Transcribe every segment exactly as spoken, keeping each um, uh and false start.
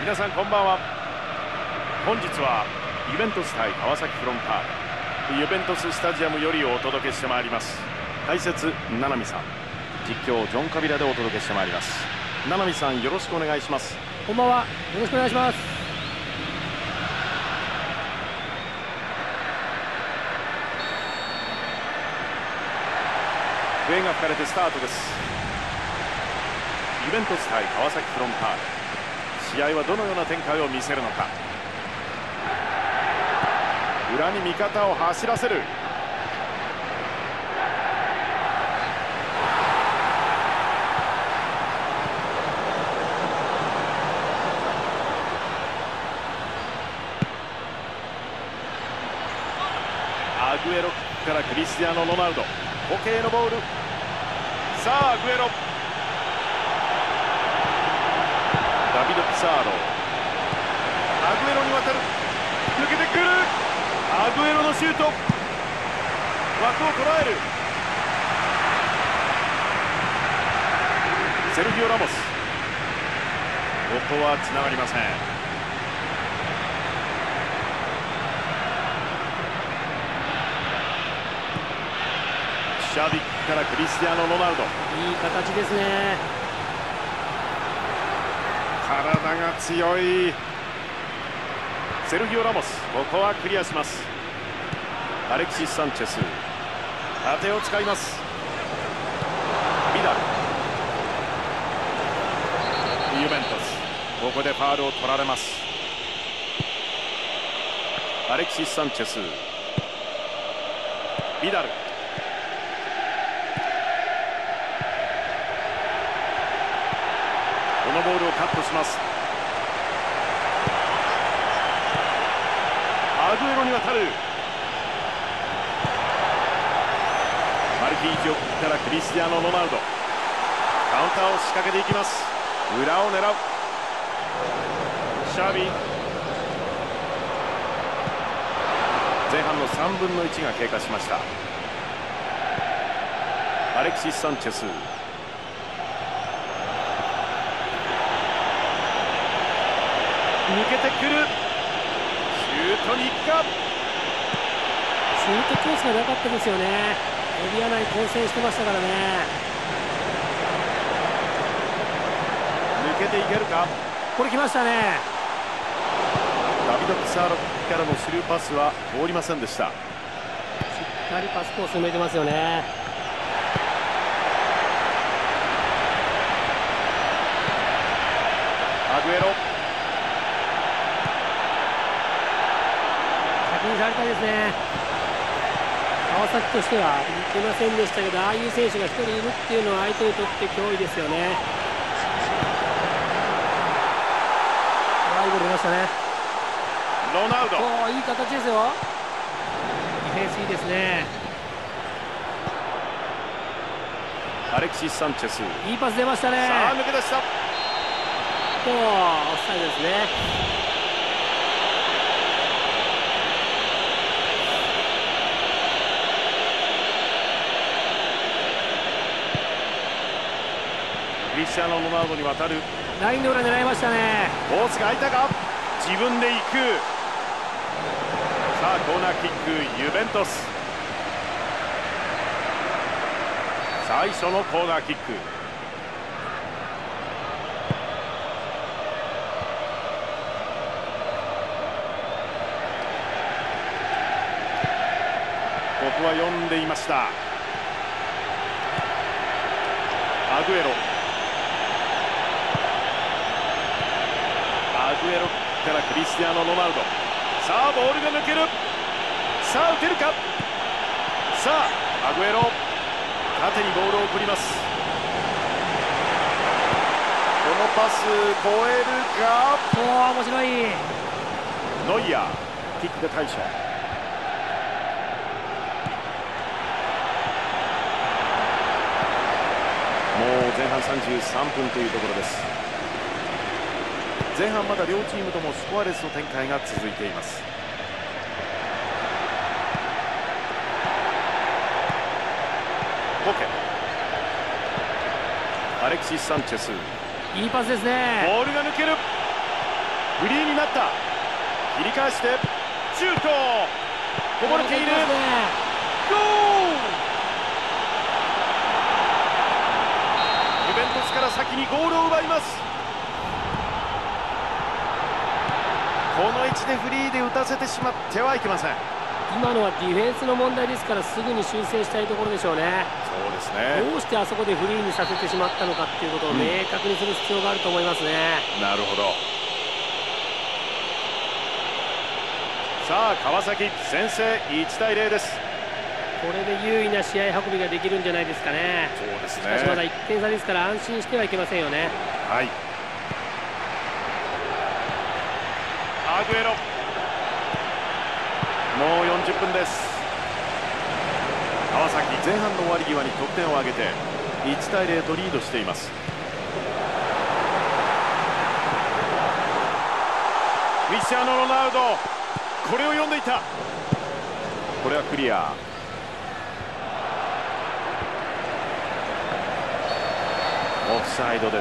皆さんこんばんは。本日はユベントス対川崎フロンターレユベントススタジアムよりお届けしてまいります。解説七海さん、実況ジョン・カビラでお届けしてまいります。七海さん、よろしくお願いします。 こんばんは、よろしくお願いします。 笛が吹かれてスタートです。ユベントス対川崎フロンターレ、試合はどのような展開を見せるのか。裏に味方を走らせる。アグエロからクリスティアーノ・ロナウド、固形のボール。さあアグエロ、ダビド・ピサーロ、アグエロに渡る、抜けてくる。アグエロのシュート、枠を捉える。セルギオ・ラモス、ここはつながりません。シャビックからクリスティアーノ・ロナウド、 いい形ですね。 体が強い。セルギオ・ラモス、ここはクリアします。アレキシス・サンチェス、縦を使います。ビダル、ユベントス、ここでファウルを取られます。アレキシス・サンチェス、ビダル、このボールをカットします。アグエロに渡る。マルティージョからクリスティアーノ・ロナウド、カウンターを仕掛けていきます。裏を狙うシャビ。前半のさんぶんのいちが経過しました。アレキシス・サンチェス、抜けてくる。シュートに行くか。 シュートコースがなかったですよね。エリア内混戦してましたからね。 抜けていけるか。 これ来ましたね。 ダビド・ピサーロからのスルーパスは通りませんでした。 しっかりパスコース埋めてますよね。 アグエロ、 先にされたいですね。川崎としてはいけませんでしたけど、ああいう選手がひとりいるっていうのは相手にとって脅威ですよね。いいボール出ましたね。 ロナウド、 おー、いい形ですよ。ディフェンスいいですね。 アレキシス・サンチェス、 いいパス出ましたね。 さあ抜け出した。 とオフサイドですね。 クリスティアーノ・ロナウドに渡る。 ラインの裏狙いましたね。 コースが空いたか。自分で行く。さあコーナーキック、ユベントス。最初のコーナーキック。ここは読んでいました。アグエロ、アグエロからクリスティアーノ・ロナウド。さあボールが抜ける。さあ打てるか。さあアグエロ、縦にボールを送ります。このパス越えるか。 おお、面白い。 ノイヤー、キックで対処。もう前半さんじゅうさんぷんというところです。前半まだ両チームともスコアレスの展開が続いています。コケ、アレキシス・サンチェス、 いいパスですね。 ボールが抜ける。 フリーになった。切り返してシュート、こぼれている。ゴール。ユベントスから先にゴールを奪います。この位置でフリーで打たせてしまってはいけません。 今のはディフェンスの問題ですから、すぐに修正したいところでしょうね。 そうですね。 どうしてあそこでフリーにさせてしまったのかっていうことを明確にする必要があると思いますね。 うん、なるほど。さあ川崎先制、いちたいゼロです。 これで優位な試合運びができるんじゃないですかね。 そうですね。 しかしまだいってん差ですから安心してはいけませんよね。 はい。アグエロ、もうよんじゅっぷんです。川崎前半の終わり際に得点を挙げていちたいゼロとリードしています。クリスチアーノ・ロナウド、これを読んでいた。これはクリア。オフサイドです。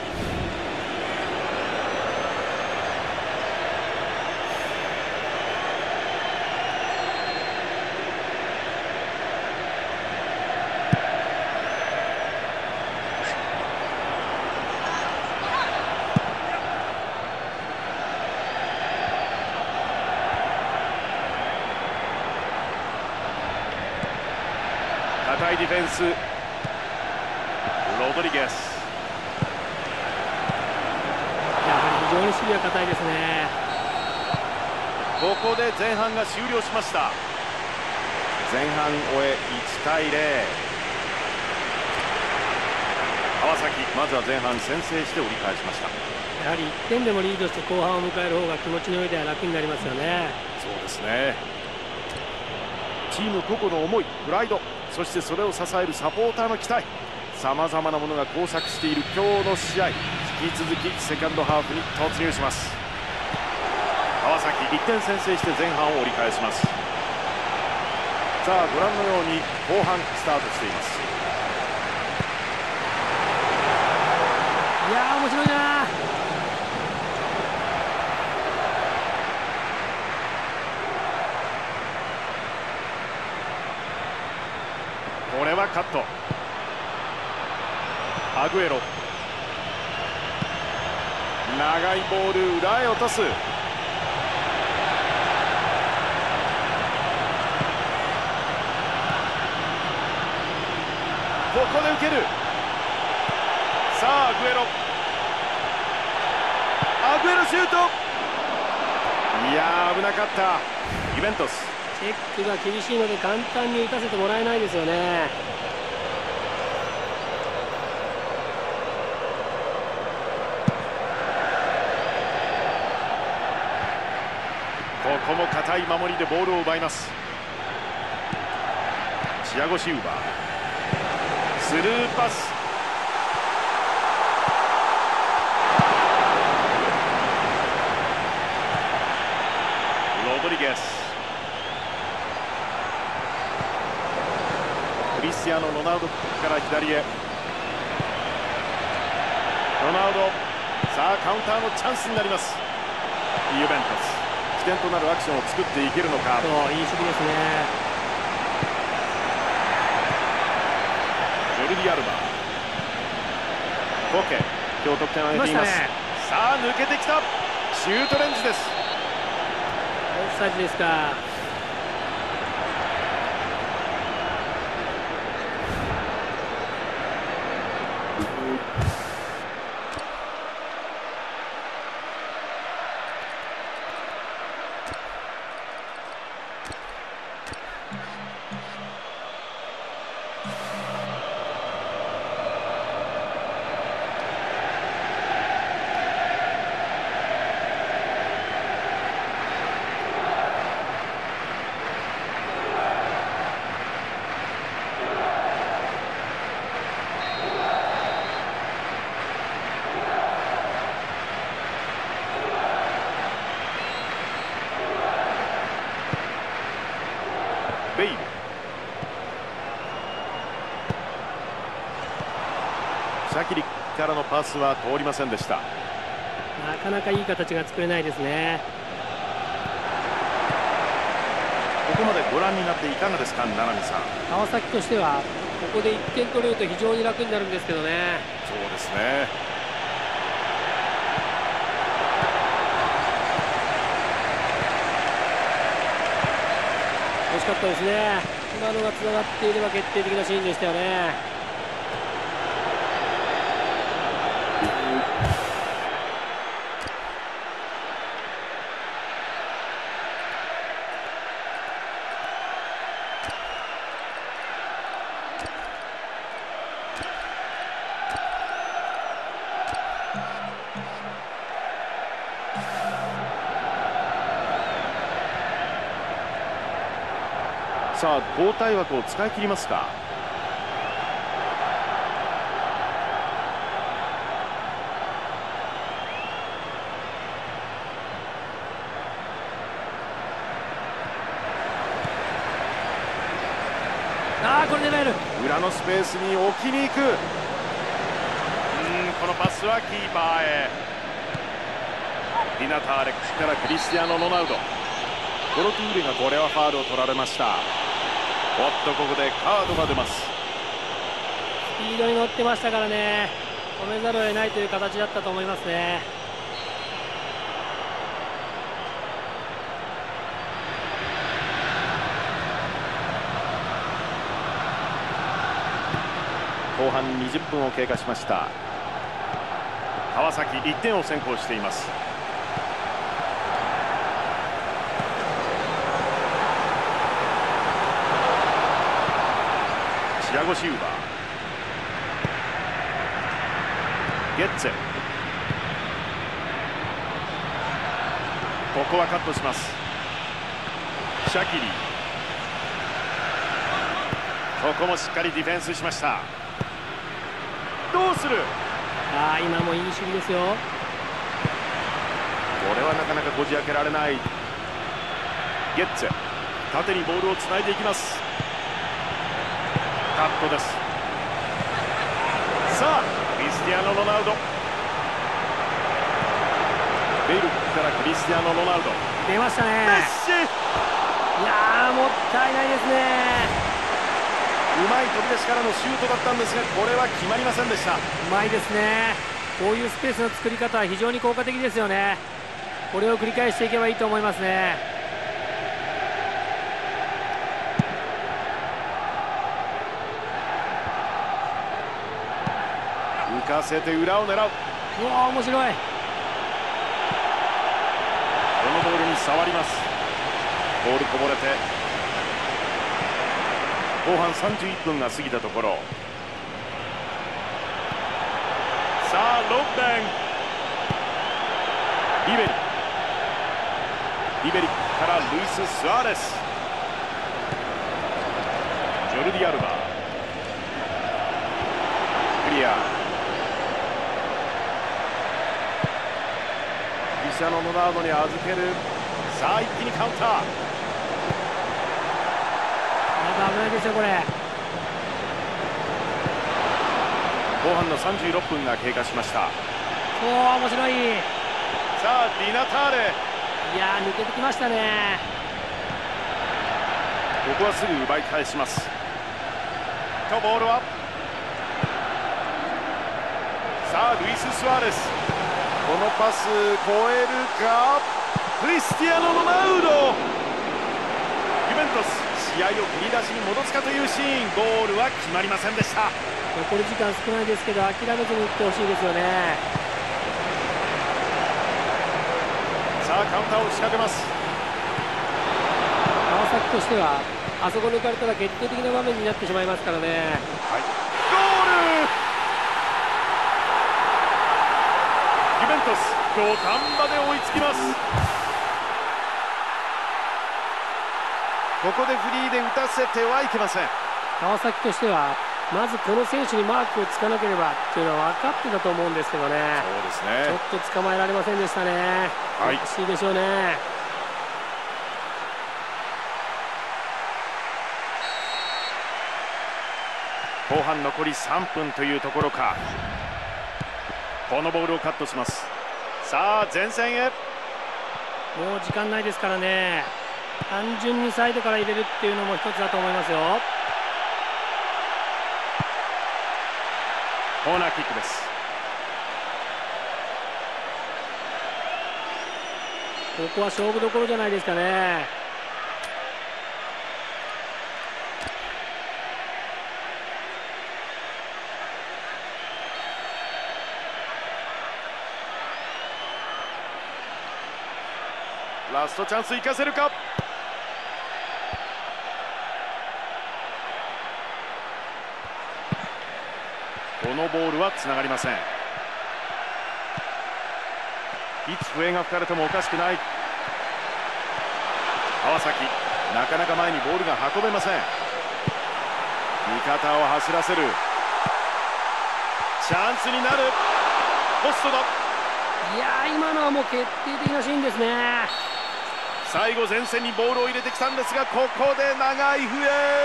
高いディフェンス、ロドリゲス。 やはり非常に守備は堅いですね。 ここで前半が終了しました。前半終えいちたいゼロ。川崎まずは前半先制して折り返しました。 やはりいってんでもリードして後半を迎える方が気持ちの上では楽になりますよね。 そうですね。チーム個々の思い、プライド、そしてそれを支えるサポーターの期待、さまざまなものが交錯している今日の試合、引き続きセカンドハーフに突入します。川崎いってん先制して前半を折り返します。さあご覧のように後半スタートしています。 いやー面白いな。 これはカット。アグエロ、長いボール裏へ落とす。ここで受ける。さあアグエロ、アグエロシュート。いやー危なかった。ユベントスチェックが厳しいので簡単に打たせてもらえないですよね。 ここも堅い守りでボールを奪います。チアゴ・シウバ、スルーパス。ロドリゲス、クリスティアーノ・ロナウドから左へ。ロナウド、さあカウンターのチャンスになります。ユベントス起点となるアクションを作っていけるのか。 そう、いい守備ですね。 ジョルディ・アルバ、コケ、今日得点を挙げています。 ね、 さあ抜けてきた。シュートレンジです。 オフサイドですか。 ベイル、シャキリからのパスは通りませんでした。 なかなかいい形が作れないですね。 ここまでご覧になっていかがですか、七海さん。 川崎としてはここでいってん取れると非常に楽になるんですけどね。 そうですね。 惜しかったですね。今のがつながっていれば決定的なシーンでしたよね。 さあ交代枠を使い切りますか。 ああ、これ狙える。 裏のスペースに置きに行く。うん、このパスはキーパーへ。ディナターレからクリスティアーノ・ロナウド。コロトゥーレがこれはファウルを取られました。おっと、ここでカードが出ます。 スピードに乗ってましたからね、止めざるを得ないという形だったと思いますね。 後半にじゅっぷんを経過しました。川崎いってんを先行しています。チアゴ・シウバー、ゲッツェ、ここはカットします。シャキリ、ここもしっかりディフェンスしました。どうする。 ああ、今もいい守備ですよ。 これはなかなかこじ開けられない。ゲッツェ、縦にボールをつないでいきます。カットです。さあクリスティアーノ・ロナウド、ベイルからクリスティアーノ・ロナウド、 出ましたね。 メッシ、 いやー、もったいないですね。 うまい飛び出しからのシュートだったんですが、これは決まりませんでした。 うまいですね。こういうスペースの作り方は非常に効果的ですよね。これを繰り返していけばいいと思いますね。 浮かせて裏を狙う。 うわー、面白い。 このボールに触ります。ボールこぼれて後半さんじゅういっぷんが過ぎたところ。さあロッベン、リベリリベリからルイス・スアレス、ジョルディ・アルバ、クリア、クリスティアーノ・ロナウドに預ける。さあ一気にカウンター。 危ないですよこれ。 後半のさんじゅうろっぷんが経過しました。 おお、面白い。 さあディナターレ、 いやー、抜けてきましたね。 ここはすぐ奪い返します。とボールはさあルイス・スアレス、このパス越えるか。クリスティアーノ・ロナウド、ユベントス試合を振り出しに戻すかというシーン。ゴールは決まりませんでした。 残り時間少ないですけど諦めずにいってほしいですよね。 さあカウンターを仕掛けます。 川崎としてはあそこ抜かれたら決定的な場面になってしまいますからね。 はい、ゴール。ユベントス土壇場で追いつきます。ここでフリーで打たせてはいけません。 川崎としてはまずこの選手にマークをつかなければっていうのは分かってたと思うんですけどね。 そうですね、 ちょっと捕まえられませんでしたね。 はい、 悔しいでしょうね。 後半残りさんぷんというところか。このボールをカットします。 さあ前線へ。 もう時間ないですからね、単純にサイドから入れるっていうのも一つだと思いますよ。 コーナーキックです。 ここは勝負どころじゃないですかね。 ラストチャンス生かせるか。このボールはつながりません。いつ笛が吹かれてもおかしくない。川崎、なかなか前にボールが運べません。味方を走らせる。チャンスになる。ポストだ。 いやー、今のはもう決定的なシーンですね。 最後前線にボールを入れてきたんですが、ここで長い笛。い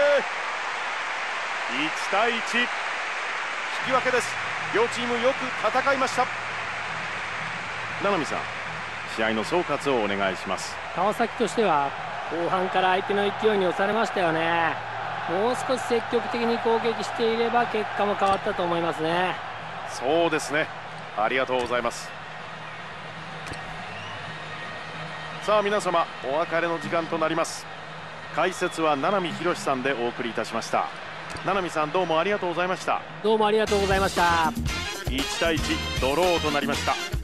ちたいいち、引き分けです。両チームよく戦いました。七海さん、試合の総括をお願いします。 川崎としては後半から相手の勢いに押されましたよね。もう少し積極的に攻撃していれば結果も変わったと思いますね。 そうですね、ありがとうございます。さあ皆様、お別れの時間となります。解説は七海博さんでお送りいたしました。七海さん、どうもありがとうございました。 どうもありがとうございました。 いちたいいち、ドローとなりました。